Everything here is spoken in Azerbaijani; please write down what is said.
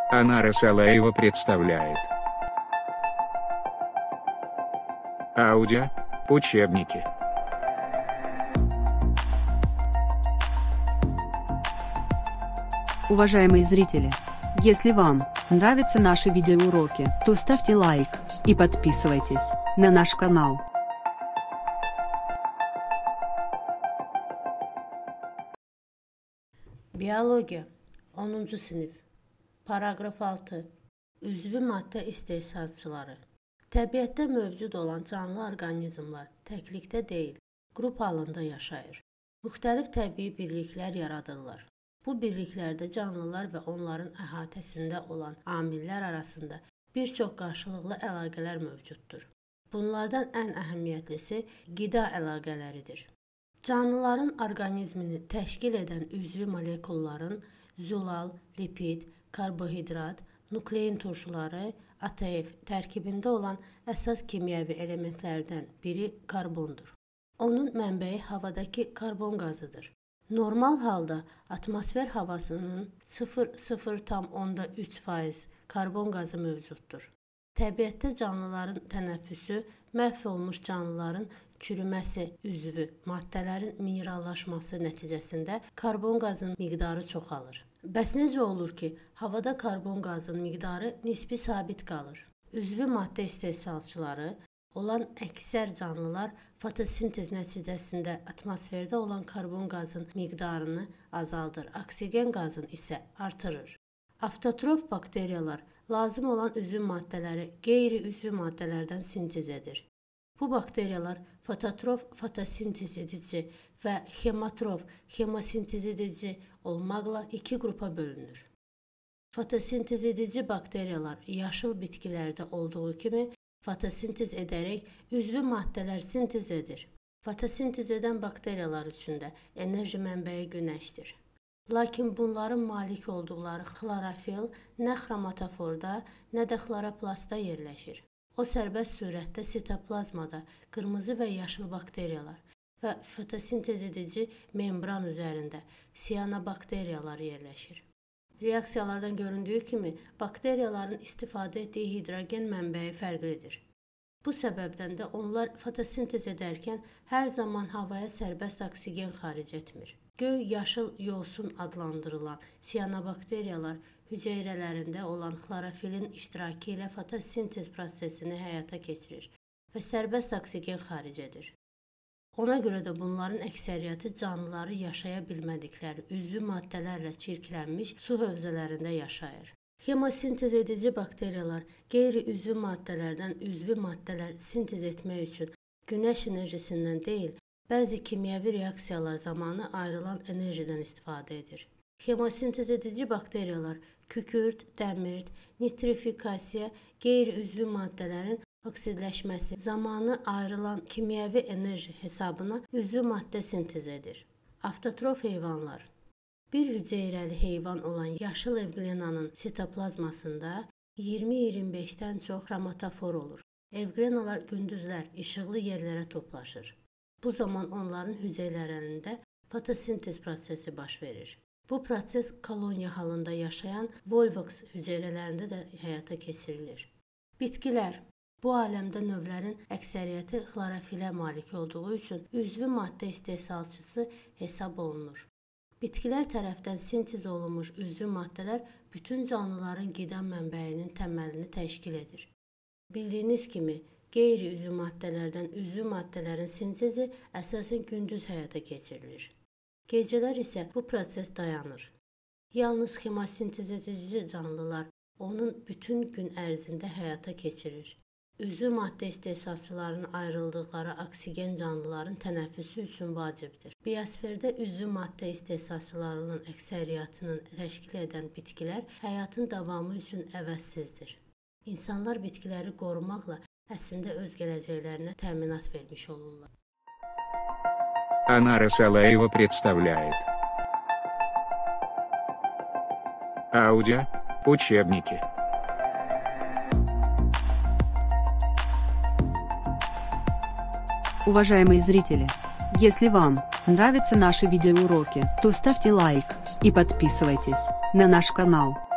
Анара Салаева представляет аудио учебники. Уважаемые зрители, если вам нравятся наши видеоуроки, то ставьте лайк и подписывайтесь на наш канал. Biyologiya 10-cu sinif Paragraf 6 Üzvü maddə istehsalçıları Təbiətdə mövcud olan canlı orqanizmlər təklikdə deyil, qrup halında yaşayır. Müxtəlif təbii birliklər yaradırlar. Bu birliklərdə canlılar və onların əhatəsində olan amillər arasında bir çox qarşılıqlı əlaqələr mövcuddur. Bunlardan ən əhəmiyyətlisi qida əlaqələridir. Canlıların orqanizmini təşkil edən üzvü molekulların zülal, lipid, karbohidrat, nuklein turşuları, ATF tərkibində olan əsas kimyəvi elementlərdən biri karbondur. Onun mənbəyi havadakı karbon qazıdır. Normal halda atmosfer havasının 0,3% karbon qazı mövcuddur. Təbiətdə canlıların tənəffüsü, məhv olmuş canlıların çürüməsi üzvü maddələrin minerallaşması nəticəsində karbon qazının miqdarı çoxalır. Bəs necə olur ki, havada karbon qazının miqdarı nisbi sabit qalır? Üzvü maddə istehsalçıları olan əksər canlılar fotosintez nəticəsində atmosferdə olan karbon qazının miqdarını azaldır, oksigen qazını isə artırır. Avtotrof bakteriyalar lazım olan üzvü maddələri qeyri-üzvü maddələrdən sintez edir. Bu bakteriyalar fototrof fotosintez edici və hemotrof hemosintez edici olmaqla iki qrupa bölünür. Fotosintez edici bakteriyalar yaşıl bitkilərdə olduğu kimi fotosintez edərək üzvü maddələr sintez edir. Fotosintez edən bakteriyalar üçün də enerji mənbəyi günəşdir. Lakin bunların malik olduqları xlorofil nə xromatoforda, nə də xloroplastda yerləşir. O sərbəst surətdə sitoplazmada qırmızı və yaşıl bakteriyalar və fotosintez edici membran üzərində siyanobakteriyalar yerləşir. Reaksiyalardan göründüyü kimi, bakteriyaların istifadə etdiyi hidrogen mənbəyi fərqlidir. Bu səbəbdən də onlar fotosintez edərkən hər zaman havaya sərbəst oksigen xaric etmir. Göy yaşıl yosun adlandırılan siyanobakteriyalar hüceyrələrində olan xlorofilin iştirakı ilə fotosintez prosesini həyata keçirir və sərbəst oksigen xaric edir. Ona görə də bunların əksəriyyəti canlıları yaşaya bilmədikləri üzvü maddələrlə çirklənmiş su hövzələrində yaşayır. Hemosintez edici bakteriyalar qeyri-üzvü maddələrdən üzvü maddələr sintez etmək üçün günəş enerjisindən deyil, bəzi kimyəvi reaksiyalar zamanı ayrılan enerjidən istifadə edir. Hemosintez edici bakteriyalar kükürt, dəmir, nitrifikasiya, qeyri-üzvü maddələrin oksidləşməsi zamanı ayrılan kimyəvi enerji hesabına üzvü maddə sintez edir. Avtotrof heyvanlar bir hüceyrəli heyvan olan yaşıl evqlenanın sitoplazmasında 20-25-dən çox xromatofor olur. Evqlenalar gündüzlər işıqlı yerlərə toplaşır. Bu zaman onların hüceyrələrində fotosintez prosesi baş verir. Bu proses koloniya halında yaşayan Volvox hüceyrələrində də həyata keçirilir. Bitkilər bu aləmdə növlərin əksəriyyəti xlorofilə malik olduğu üçün üzvü maddə istehsalçısı hesab olunur. Bitkilər tərəfdən sintez olunmuş üzvü maddələr bütün canlıların qida mənbəyinin təməlini təşkil edir. Bildiyiniz kimi, qeyri-üzvü maddələrdən üzvü maddələrin sintezi əsasən gündüz həyata keçirilir. Gecələr isə bu proses dayanır. Yalnız hemosintez edici canlılar onun bütün gün ərzində həyata keçirir. Üzvü maddə istehsalçılarının ayrıldıqları oksigen canlıların tənəffüsü üçün vacibdir. Biosferdə üzvü maddə istehsalçılarının əksəriyyətinin təşkil edən bitkilər həyatın davamı üçün əvəzsizdir. İnsanlar bitkiləri qorumaqla əslində öz gələcəklərinə təminat vermiş olurlar. Анара Салаева представляет аудио учебники. Уважаемые зрители, если вам нравятся наши видеоуроки, то ставьте лайк и подписывайтесь на наш канал.